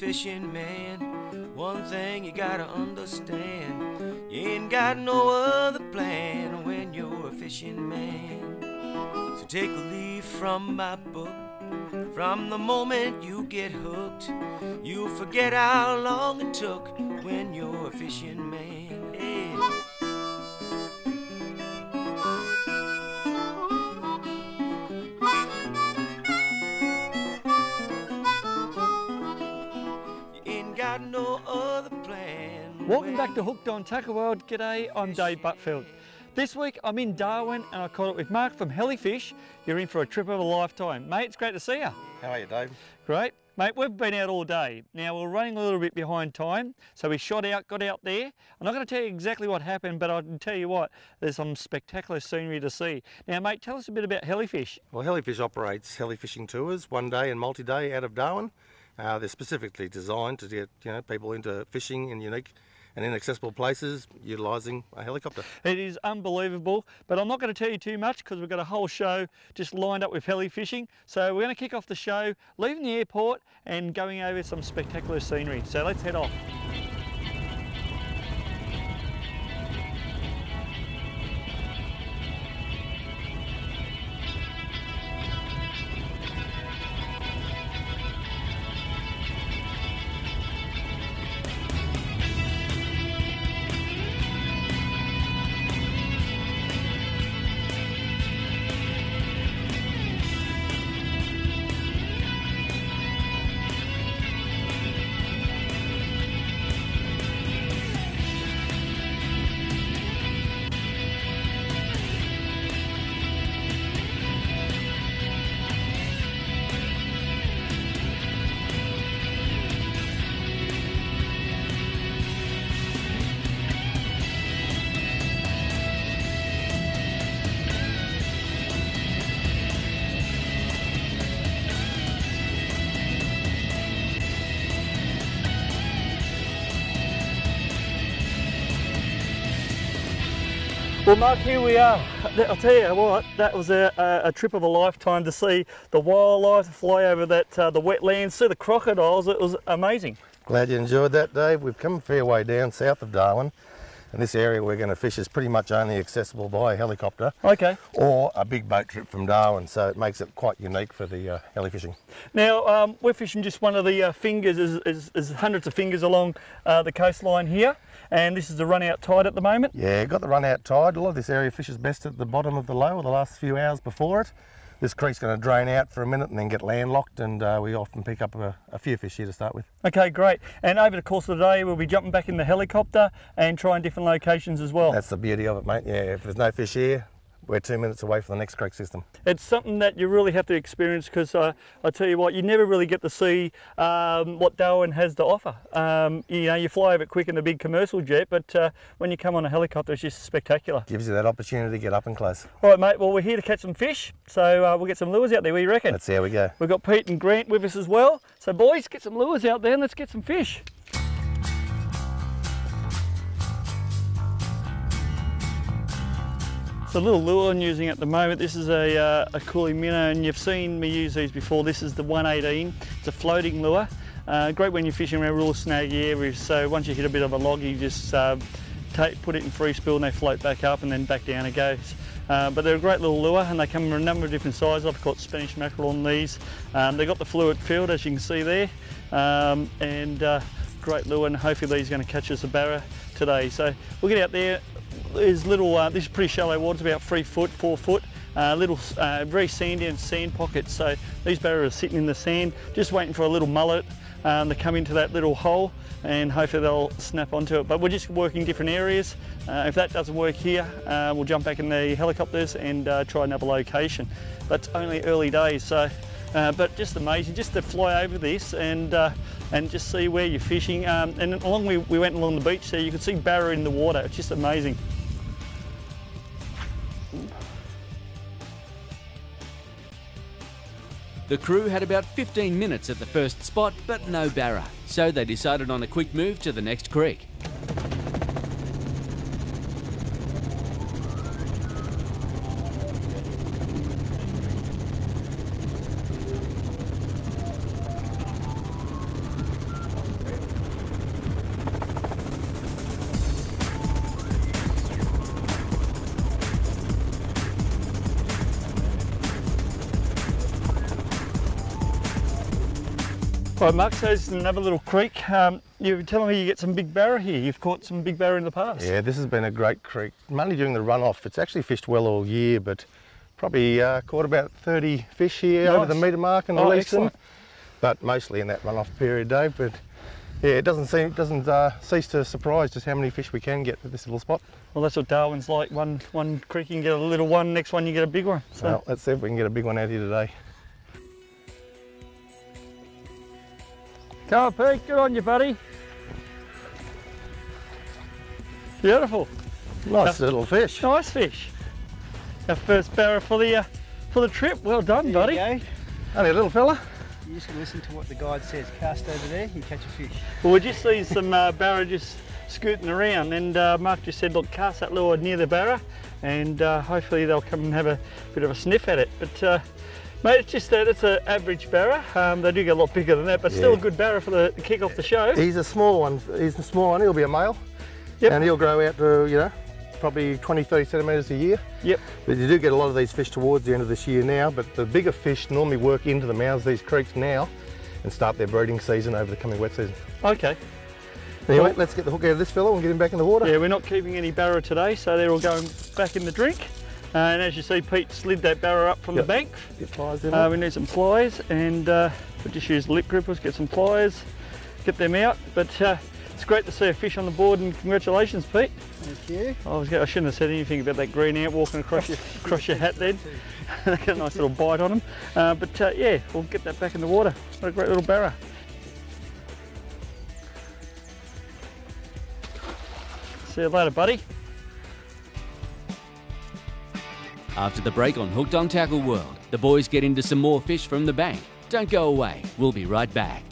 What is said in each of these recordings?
fishing man, one thing you gotta understand, you ain't got no other plan when you're a fishing man. So take a leaf from my book, from the moment you get hooked, you'll forget how long it took when you're a fishing man. Yeah. No other plan. Welcome back to Hooked on Tackle World. G'day, I'm Dave Butfield. This week I'm in Darwin and I caught up with Mark from Helifish. You're in for a trip of a lifetime. Mate, it's great to see you. How are you, Dave? Great. Mate, we've been out all day. Now we're running a little bit behind time, so we shot out, got out there. I'm not going to tell you exactly what happened, but I can tell you what, there's some spectacular scenery to see. Now mate, tell us a bit about Helifish. Well, Helifish operates heli fishing tours, one day and multi-day out of Darwin. They're specifically designed to get people into fishing in unique and inaccessible places utilising a helicopter. It is unbelievable, but I'm not going to tell you too much because we've got a whole show just lined up with heli fishing. So we're going to kick off the show, leaving the airport and going over some spectacular scenery. So let's head off. Well Mark, here we are. I'll tell you what, that was a trip of a lifetime to see the wildlife, fly over the wetlands, see the crocodiles. It was amazing. Glad you enjoyed that, Dave. We've come a fair way down south of Darwin, and this area we're going to fish is pretty much only accessible by a helicopter. Okay. Or a big boat trip from Darwin, so it makes it quite unique for the heli fishing. Now we're fishing just one of the fingers, is hundreds of fingers along the coastline here. And this is the run out tide at the moment? Yeah, got the run out tide. A lot of this area fishes best at the bottom of the low, or the last few hours before it. This creek's going to drain out for a minute and then get landlocked, and we often pick up a few fish here to start with. Okay, great. And over the course of the day, we'll be jumping back in the helicopter and trying different locations as well. That's the beauty of it, mate. Yeah, if there's no fish here, we're 2 minutes away from the next creek system. It's something that you really have to experience because I tell you what, you never really get to see what Darwin has to offer. You know, you fly over quick in a big commercial jet, but when you come on a helicopter, it's just spectacular. Gives you that opportunity to get up and close. All right, mate, well, we're here to catch some fish, so we'll get some lures out there. What do you reckon? Let's see how we go. We've got Pete and Grant with us as well. So boys, get some lures out there and let's get some fish. The little lure I'm using at the moment, this is a coolie minnow, and you've seen me use these before. This is the 118. It's a floating lure. Great when you're fishing around real snaggy areas, so once you hit a bit of a log, you just put it in free spill and they float back up and then back down it goes. But they're a great little lure and they come in a number of different sizes. I've caught Spanish mackerel on these. They've got the fluid filled, as you can see there, great lure, and hopefully these are going to catch us a barra today. So we'll get out there. There's little, this is pretty shallow water, it's about 3 foot, 4 foot, little very sandy and sand pockets. So these barra are sitting in the sand, just waiting for a little mullet to come into that little hole, and hopefully they'll snap onto it. But we're just working different areas. If that doesn't work here, we'll jump back in the helicopters and try another location. But it's only early days, so but just amazing, just to fly over this and just see where you're fishing. And along we went along the beach, so you could see barra in the water. It's just amazing. The crew had about 15 minutes at the first spot, but no barra, so they decided on a quick move to the next creek. Right, Mark, so this is another little creek. You were telling me you get some big barra here. You've caught some big barra in the past. Yeah, this has been a great creek, mainly during the runoff. It's actually fished well all year, but probably caught about 30 fish here over the metre mark and released them. But mostly in that runoff period, Dave. But yeah, it doesn't cease to surprise just how many fish we can get at this little spot. Well, that's what Darwin's like. One creek you can get a little one, next one you get a big one. So. Well, let's see if we can get a big one out here today. Come on, Pete, good on you, buddy. Beautiful. Nice little fish. Nice fish. Our first barra for the trip. Well done, buddy. There you go. Only a little fella. You just listen to what the guide says. Cast over there, you catch a fish. Well, we just see some barra just scooting around, and Mark just said, look, cast that lure near the barra, and hopefully they'll come and have a bit of a sniff at it. But mate, it's just that it's an average barra. They do get a lot bigger than that, but still a good barra for the kick off the show. He's a small one. He's a small one. He'll be a male. Yep. And he'll grow out to, you know, probably 20-30 centimetres a year. Yep. But you do get a lot of these fish towards the end of this year now, but the bigger fish normally work into the mouths of these creeks now and start their breeding season over the coming wet season. Okay. Anyway, Well, let's get the hook out of this fellow and get him back in the water. Yeah, we're not keeping any barra today, so they're all going back in the drink. And as you see, Pete slid that barra up from the bank. Get pliers in there. We need some pliers, and we just use lip grippers, get some pliers, get them out. But it's great to see a fish on the board, and congratulations, Pete. Thank you. I shouldn't have said anything about that green ant walking across your hat then. Got a nice little bite on him. But yeah, we'll get that back in the water. What a great little barra. See you later, buddy. After the break on Hooked on Tackle World, the boys get into some more fish from the bank. Don't go away, we'll be right back.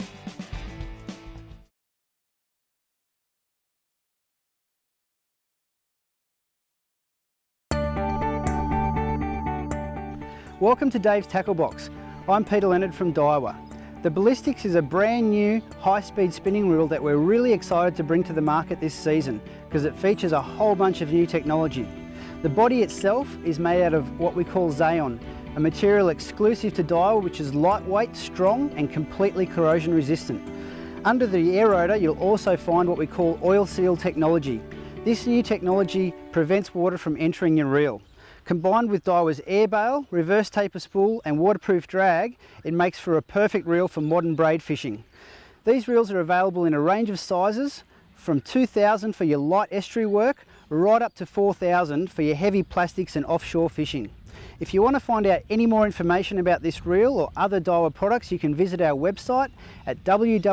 Welcome to Dave's Tackle Box. I'm Peter Leonard from Daiwa. The Ballistics is a brand new high-speed spinning reel that we're really excited to bring to the market this season because it features a whole bunch of new technology. The body itself is made out of what we call Zaon, a material exclusive to Daiwa which is lightweight, strong and completely corrosion resistant. Under the air rotor you'll also find what we call oil seal technology. This new technology prevents water from entering your reel. Combined with Daiwa's air bail, reverse taper spool and waterproof drag, it makes for a perfect reel for modern braid fishing. These reels are available in a range of sizes from 2,000 for your light estuary work right up to 4,000 for your heavy plastics and offshore fishing. If you want to find out any more information about this reel or other Daiwa products, you can visit our website at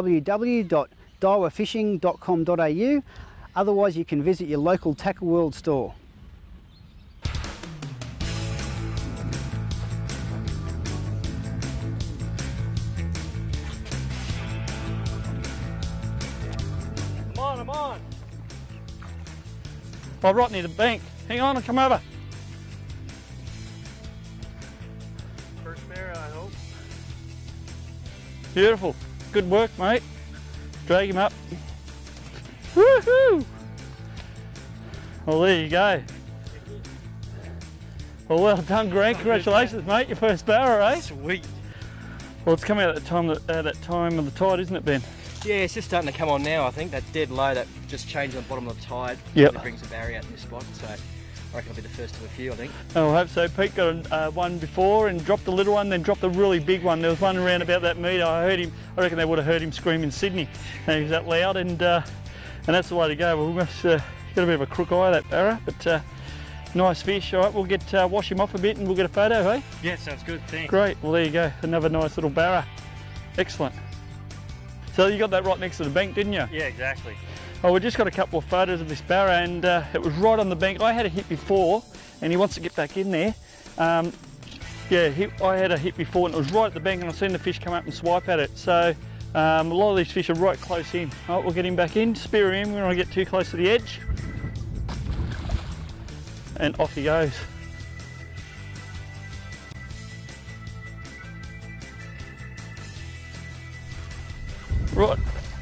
www.daewafishing.com.au. Otherwise you can visit your local Tackle World store. I'm on. Oh, right near the bank. Hang on, I'll come over. First barra, I hope. Beautiful. Good work, mate. Drag him up. Woohoo! Well, there you go. Well done, Grant. Congratulations, mate. Your first barra, eh? Sweet. Well, it's coming out at that time of the tide, isn't it, Ben? Yeah, it's just starting to come on now. I think that dead low that just changed on the bottom of the tide. Yep. It brings the barrier out in this spot, so I reckon I'll be the first of a few, I think. Oh, I hope so. Pete got one before and dropped a little one, then dropped a really big one. There was one around about that metre. I reckon they would have heard him scream in Sydney. He was that loud, and that's the way to go. Well, we must got a bit of a crook eye, that barra, but nice fish. All right, we'll get wash him off a bit and we'll get a photo, eh? Yeah, sounds good. Thanks. Great. Well, there you go. Another nice little barra. Excellent. So you got that right next to the bank, didn't you? Yeah, exactly. Oh, we just got a couple of photos of this barra, and it was right on the bank. I had a hit before, and he wants to get back in there. I had a hit before, and it was right at the bank, and I've seen the fish come up and swipe at it. So a lot of these fish are right close in. All right, we'll get him back in, spear him. We don't want to get too close to the edge. And off he goes. Right.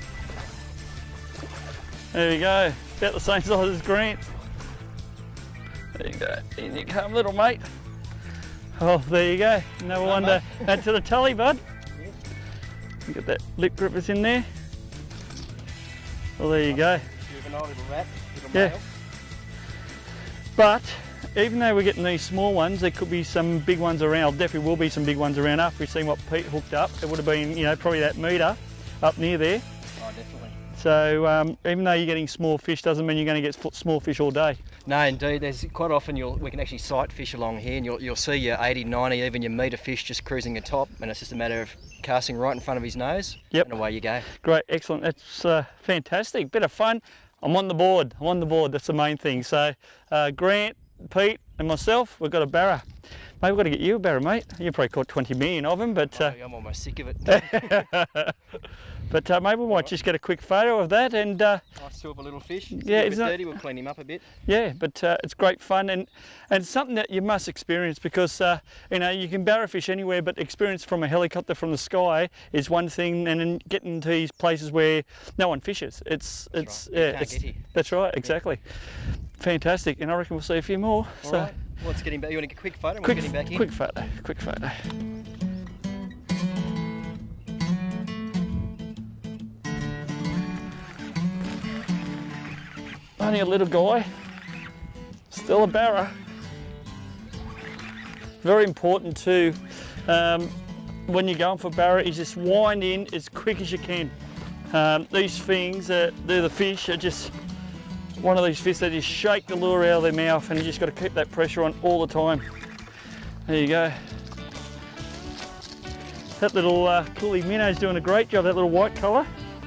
There we go. About the same size as Grant. There you go. In you come, little mate. Oh, there you go. No wonder. Add to the tally, bud. Get that lip grippers in there. Well, there you go. Juvenile little rat, little Yeah. male. But even though we're getting these small ones, there could be some big ones around. Definitely will be some big ones around after we've seen what Pete hooked up. It would have been, you know, probably that metre up near there. Oh, definitely. So even though you're getting small fish, doesn't mean you're going to get small fish all day. No, indeed. There's quite often we can actually sight fish along here, and you'll see your 80, 90, even your metre fish just cruising the top, and it's just a matter of casting right in front of his nose. Yep. And away you go. Great, excellent. That's fantastic. Bit of fun. I'm on the board. I'm on the board. That's the main thing. So Grant, Pete, and myself, we've got a barra. Mate, we've got to get you a barra, mate. You probably caught 20 million of them, but I'm almost sick of it. but maybe we might just get a quick photo of that and. Nice silver little fish. It's Yeah, a bit isn't it? dirty. We'll clean him up a bit. Yeah, but it's great fun and something that you must experience because you know, you can barra fish anywhere, but experience from a helicopter from the sky is one thing, and then getting to these places where no one fishes. It's right. You yeah, can't it's, get here. that's right, exactly. Fantastic, and I reckon we'll see a few more. All So right. Well, let's get him back. You want a quick photo? And quick, we'll get him back in. quick photo, quick photo. Only a little guy, still a barra. Very important too, when you're going for barra, is just wind in as quick as you can. These things, they're the fish, are just one of these fish that just shake the lure out of their mouth, and you just got to keep that pressure on all the time. There you go. That little coolie minnow's doing a great job, that little white colour.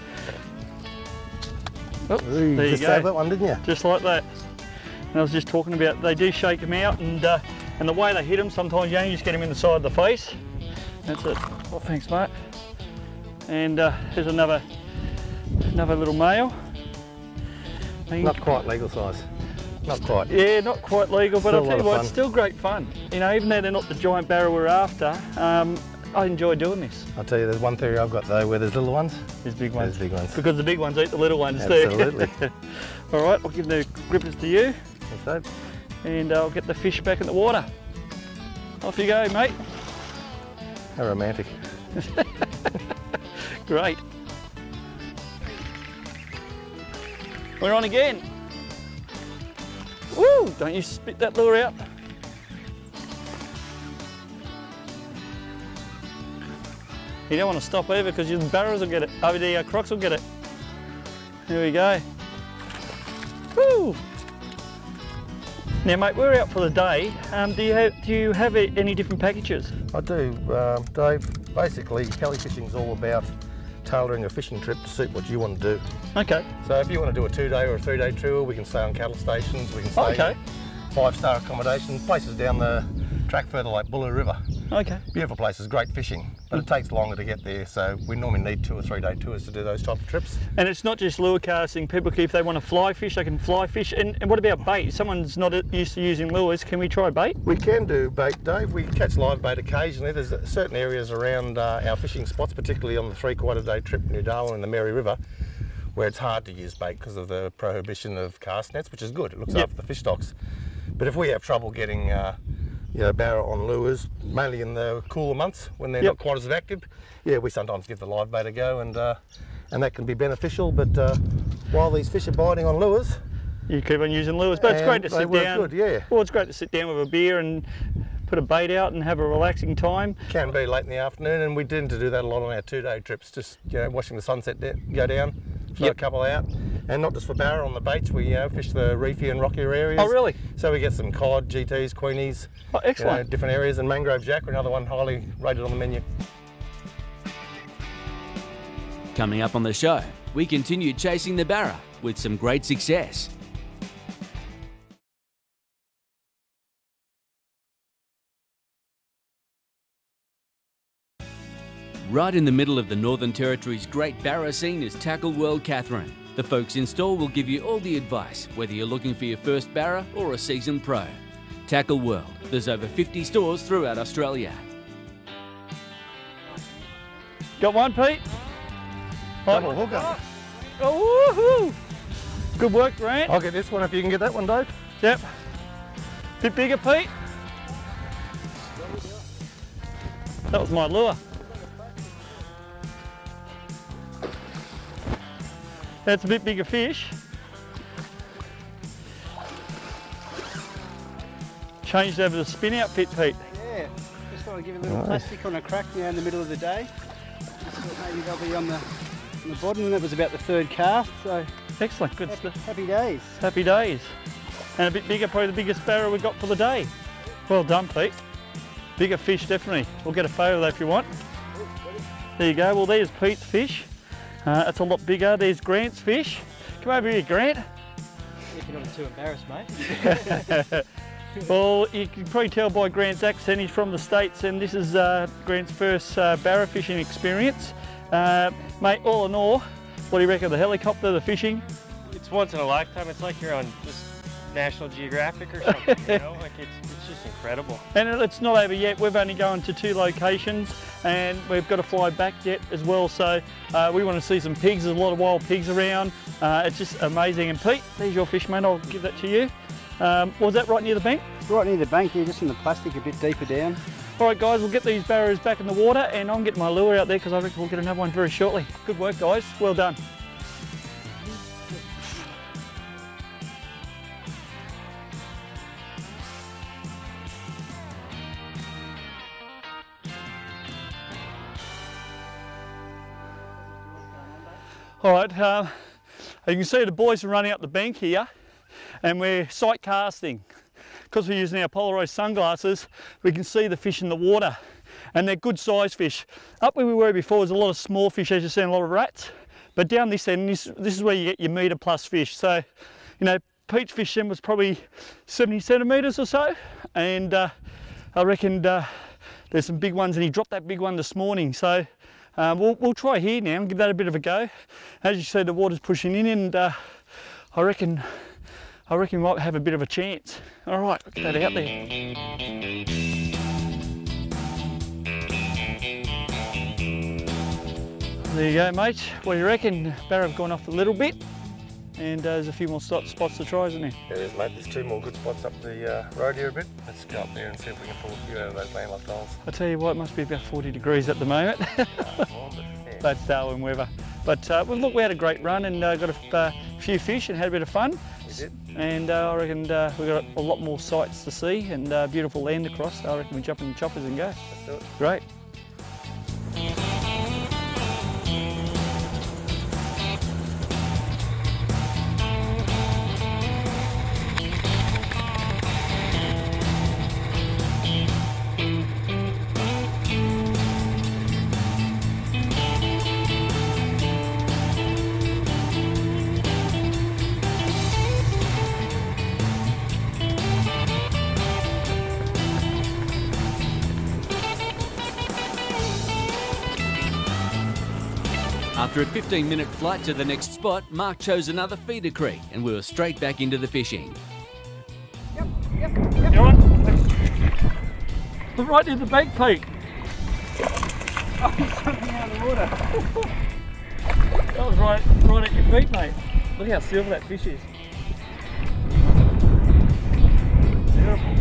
Oh, there you Just go. saved that one, didn't you? Just like that. And I was just talking about, they do shake them out, and the way they hit them, sometimes you only just get them in the side of the face. That's it. Oh, thanks, mate. And here's another little male. Not quite legal size. Not quite. Yeah, not quite legal, but Still I'll a tell you lot of what, fun. it's still great fun. You know, even though they're not the giant barra we're after, I enjoy doing this. I'll tell you, there's one theory I've got though, where there's little ones, There's big ones. there's big ones. Because the big ones eat the little ones Absolutely. too. All right, I'll give the grippers to you, Thanks, Dave. and I'll get the fish back in the water. Off you go, mate. How romantic. Great. We're on again. Woo! Don't you spit that lure out. You don't want to stop either because your barrows will get it. Over the crocs will get it. Here we go. Woo! Now, mate, we're out for the day. Do you have any different packages? I do, Dave. Basically, heli fishing is all about tailoring a fishing trip to suit what you want to do. Okay. So if you want to do a 2-day or a 3-day tour, we can stay on cattle stations, we can stay Okay. in 5-star accommodation, places down the track further like Buller River. Okay. Beautiful places, great fishing, but it takes longer to get there, so we normally need 2 or 3-day tours to do those type of trips. And it's not just lure casting. People, if they want to fly fish, they can fly fish. And what about bait? If someone's not used to using lures, can we try bait? We can do bait, Dave. We catch live bait occasionally. There's certain areas around our fishing spots, particularly on the 3/4 day trip New Darwin and the Mary River, where it's hard to use bait because of the prohibition of cast nets, which is good. It looks Yep. after the fish stocks. But if we have trouble getting barra on lures, mainly in the cooler months when they're Yep. not quite as active, yeah, we sometimes give the live bait a go, and that can be beneficial. But while these fish are biting on lures, You keep on using lures, but it's And great to they sit work down. good, yeah. Well, it's great to sit down with a beer and put a bait out and have a relaxing time. can be late in the afternoon, and we tend to do that a lot on our 2-day trips, just watching the sunset go down, throw Yep. a couple out, and not just for barra on the baits, we fish the reefier and rockier areas. Oh, really? So we get some cod, GTs, queenies, Oh, excellent. different areas, and mangrove jack are another one highly rated on the menu. Coming up on the show, we continue chasing the barra with some great success. Right in the middle of the Northern Territory's great barra scene is Tackle World Katherine. The folks in store will give you all the advice, whether you're looking for your first barra or a seasoned pro. Tackle World. There's over 50 stores throughout Australia. Got one, Pete? Double hooker. Oh, woohoo! Good work, Grant. I'll get this one if you can get that one, Dave. Yep. Bit bigger, Pete? That was my lure. That's a bit bigger fish. Changed over to spin outfit, Pete. Yeah, just thought I'd give a little plastic on a crack now in the middle of the day. Just thought maybe they'll be on the bottom, and that was about the 3rd cast, so Excellent, good stuff. happy days. Happy days. And a bit bigger, probably the biggest barra we got for the day. Well done, Pete. Bigger fish, definitely. We'll get a photo of that if you want. There you go. Well, there's Pete's fish. That's a lot bigger. There's Grant's fish. Come over here, Grant. If you're not too embarrassed, mate. Well, you can probably tell by Grant's accent, he's from the States, and this is Grant's first barra fishing experience. Mate, all in all, what do you reckon of the helicopter, the fishing? It's once in a lifetime. It's like you're on just National Geographic or something, you know? Like it's just incredible. And it's not over yet. We've only gone to 2 locations, and we've got to fly back yet as well. So we want to see some pigs. There's a lot of wild pigs around. It's just amazing. And Pete, there's your fish, mate. I'll give that to you. Was that right near the bank? Right near the bank here, just in the plastic, a bit deeper down. All right, guys, we'll get these barrows back in the water, and I'm getting my lure out there because I reckon we'll get another one very shortly. Good work, guys. Well done. All right, you can see the boys are running up the bank here, and we're sight casting. Because we're using our polarised sunglasses, we can see the fish in the water, and they're good sized fish. Up where we were before was a lot of small fish, as you've seen, a lot of rats, but down this end, this is where you get your metre plus fish. So, you know, Pete's fish then was probably 70 centimetres or so, and I reckon there's some big ones, and he dropped that big one this morning. So we'll try here now and give that a bit of a go. As you see, the water's pushing in, and I reckon we might have a bit of a chance. All right, we'll get that out there. There you go, mate. What do you reckon? Barra have gone off a little bit, and there's a few more spots to try, isn't there? There is, mate. There's 2 more good spots up the road here a bit. Let's go up there and see if we can pull a few out of those landlocked holes. I tell you what, it must be about 40 degrees at the moment. That's Darwin weather. But well, look, we had a great run and got a few fish and had a bit of fun. We did. And I reckon we got a lot more sights to see and beautiful land across. I reckon we jump in the choppers and go. Let's do it. Great. After a 15-minute flight to the next spot, Mark chose another feeder creek and we were straight back into the fishing. You on? We're right near the bank, Pete. Oh, he's jumping out of the water. That was right at your feet, mate. Look how silver that fish is. Beautiful.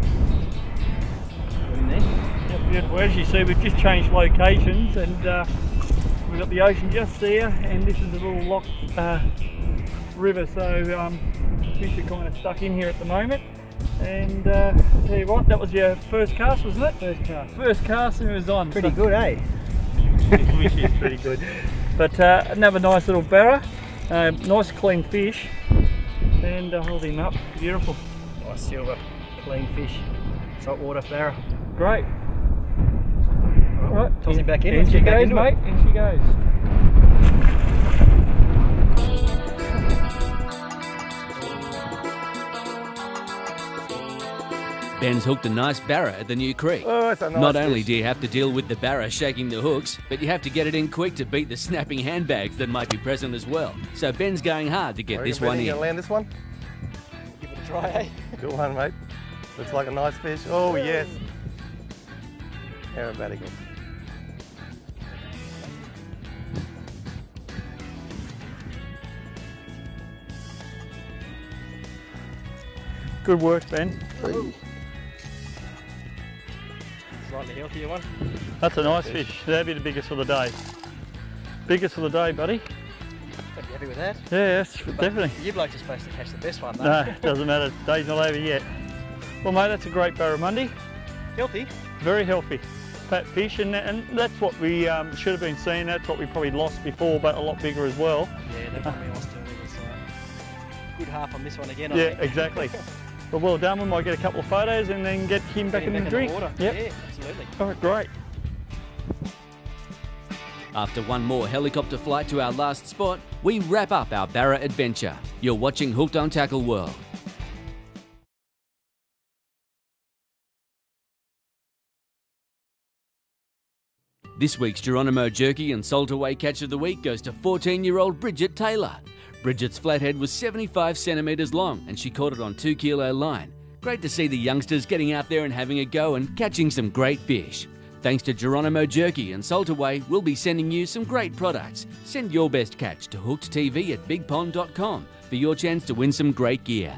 Yep, beautiful. As you see, we've just changed locations, and we've got the ocean just there, and this is a little locked river, so fish are kind of stuck in here at the moment. And I'll tell you what, that was your first cast, wasn't it? First cast. First cast, and it was on. Pretty good, eh? Which is pretty good. But another nice little barra, nice clean fish, and hold him up, beautiful. Nice silver, clean fish, saltwater barra. Great. Right, Toss him back in. In she goes, mate, in she goes. Ben's hooked a nice barra at the new creek. Oh, it's a nice Not only fish. do you have to deal with the barra shaking the hooks, but you have to get it in quick to beat the snapping handbags that might be present as well. So Ben's going hard to get this one You in. gonna land this one? Give it a try, eh? Good one, mate. Looks like a nice fish. Oh, yes. Aerobatical. Good work, Ben. Slightly healthier one. That's a nice fish. That'd be the biggest for the day. Biggest for the day, buddy. I'd be happy with that. Yeah, yes, definitely. You blokes are supposed to catch the best one, though. No, doesn't matter. Day's not over yet. Well, mate, that's a great barramundi. Healthy. Very healthy. Fat fish, and that's what we should have been seeing. That's what we probably lost before, but a lot bigger as well. Yeah, they probably lost too. It was a good half on this one again, I Yeah, think. exactly. Well done. We might get a couple of photos and then get him back in the drink. Water. Yep. Yeah, absolutely. All right, great. After one more helicopter flight to our last spot, we wrap up our Barra adventure. You're watching Hooked on Tackle World. This week's Geronimo Jerky and Salt Away Catch of the Week goes to 14-year-old Bridget Taylor. Bridget's flathead was 75 centimetres long and she caught it on 2 kilo line. Great to see the youngsters getting out there and having a go and catching some great fish. Thanks to Geronimo Jerky and Salt Away, we'll be sending you some great products. Send your best catch to hookedtv@bigpond.com for your chance to win some great gear.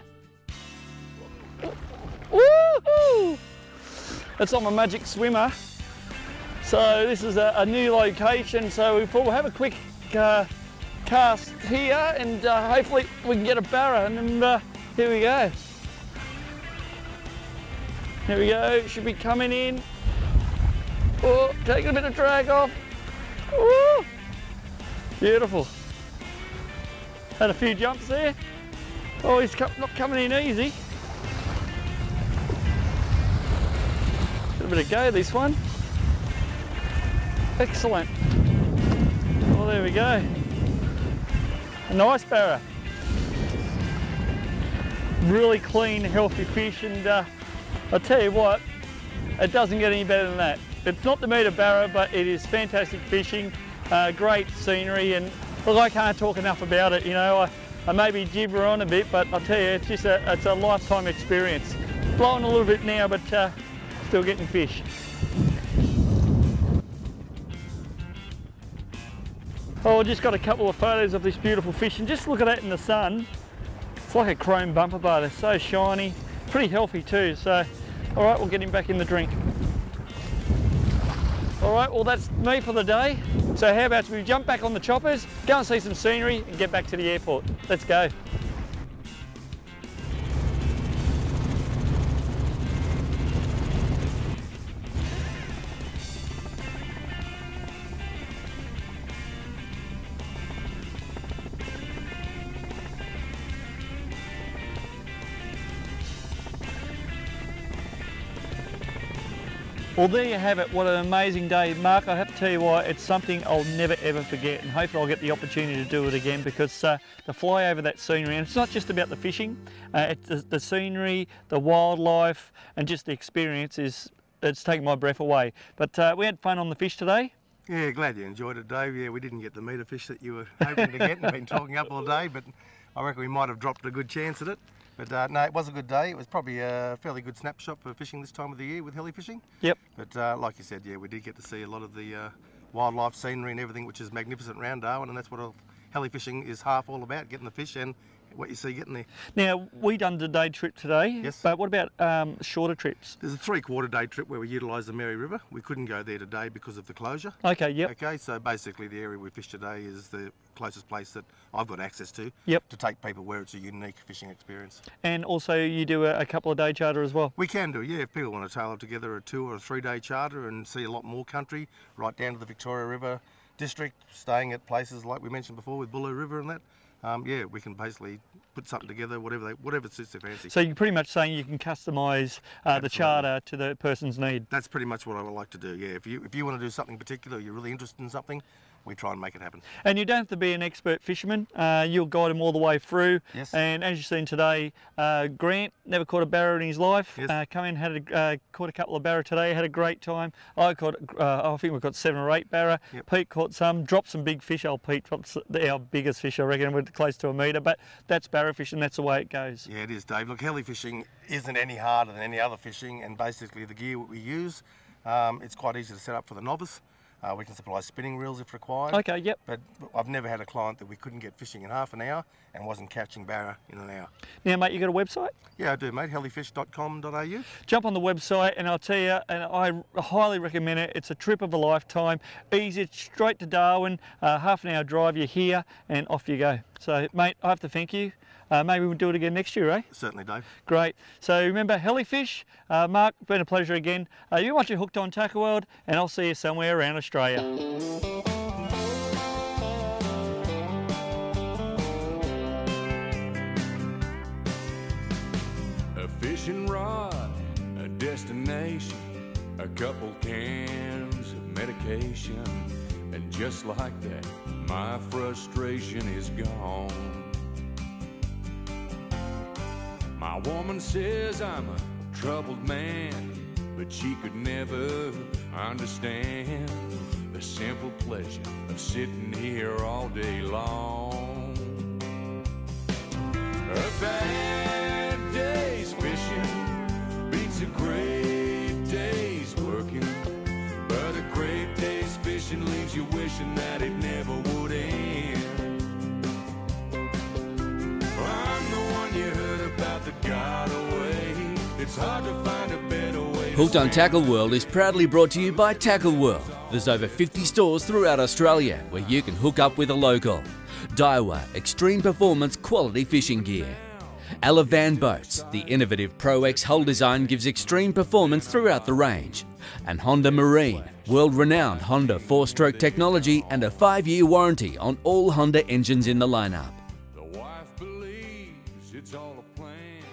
Woohoo! That's on my magic swimmer. So this is a new location, so we thought we'll have a quick cast here and hopefully we can get a barra, and here we go. Here we go, should be coming in. Oh, taking a bit of drag off. Woo! Beautiful. Had a few jumps there. Oh, he's not coming in easy. Got a bit of go this one. Excellent. Well, there we go. A nice barra. Really clean, healthy fish, and I'll tell you what, it doesn't get any better than that. It's not the meter barra, but it is fantastic fishing, great scenery, and look, I can't talk enough about it. You know, I maybe gibber on a bit, but I'll tell you, it's just it's a lifetime experience. Blowing a little bit now, but still getting fish. Oh, I just got a couple of photos of this beautiful fish, and just look at that in the sun. It's like a chrome bumper bar. They're so shiny, pretty healthy too. So, all right, we'll get him back in the drink. All right, well that's me for the day. So how about we jump back on the choppers, go and see some scenery and get back to the airport. Let's go. Well, there you have it. What an amazing day. Mark, I have to tell you why, it's something I'll never ever forget, and hopefully I'll get the opportunity to do it again, because to fly over that scenery, and it's not just about the fishing, it's the scenery, the wildlife, and just the experience it's taken my breath away. But we had fun on the fish today. Yeah, glad you enjoyed it, Dave. Yeah, we didn't get the meter fish that you were hoping to get and been talking up all day, but I reckon we might have dropped a good chance at it. But no, it was a good day. It was probably a fairly good snapshot for fishing this time of the year with heli fishing. Yep. But like you said, yeah, we did get to see a lot of the wildlife scenery and everything, which is magnificent around Darwin, and that's what heli fishing is half all about, getting the fish and what you see getting there. Now, we done the day trip today, yes. But what about shorter trips? There's a 3/4 day trip where we utilise the Mary River. We couldn't go there today because of the closure. Okay, yep. Okay, so basically the area we fished today is the closest place that I've got access to, yep, to take people where it's a unique fishing experience. And also you do a couple of day charter as well? We can do, yeah. If people want to tailor together a 2 or a 3 day charter and see a lot more country, right down to the Victoria River district, staying at places like we mentioned before with Buller River and that, yeah, we can basically put something together, whatever suits their fancy. So you're pretty much saying you can customise the charter to the person's need? That's pretty much what I would like to do, yeah. If you want to do something particular, you're really interested in something, we try and make it happen. And you don't have to be an expert fisherman, you'll guide them all the way through. Yes. And as you've seen today, Grant never caught a barra in his life. Yes. Come in, caught a couple of barra today, had a great time. I think we've got 7 or 8 barra. Yep. Pete caught some, dropped some big fish. Old Pete dropped our biggest fish, I reckon, we're close to a metre, but that's barra fishing, that's the way it goes. Yeah, it is, Dave. Look, heli fishing isn't any harder than any other fishing, and basically the gear we use, it's quite easy to set up for the novice. We can supply spinning reels if required. Okay, yep. But I've never had a client that we couldn't get fishing in half an hour and wasn't catching barra in an hour. Now, mate, you got a website? Yeah, I do, mate. Helifish.com.au. Jump on the website, and I'll tell you, and I highly recommend it. It's a trip of a lifetime. Easy, straight to Darwin, half an hour drive, you're here, and off you go. So, mate, I have to thank you. Maybe we'll do it again next year, eh? Certainly, Dave. Great. So remember, Helifish. Mark, been a pleasure again. You're watching Hooked on Tackle World, and I'll see you somewhere around Australia. A fishing rod, a destination, a couple cans of medication, and just like that, my frustration is gone. My woman says I'm a troubled man, but she could never understand the simple pleasure of sitting here all day long. A bad day's fishing beats a great day's working, but a great day's fishing leaves you wishing that it never would end. I'm the one you heard about that got away. It's hard to find a better way. Hooked on Tackle World is proudly brought to you by Tackle World. There's over 50 stores throughout Australia where you can hook up with a local. Daiwa Extreme Performance Quality Fishing Gear. Alavan Boats, the innovative Pro X hull design gives extreme performance throughout the range. And Honda Marine, world-renowned Honda 4-stroke technology and a 5-year warranty on all Honda engines in the lineup. The wife believes it's all a plan.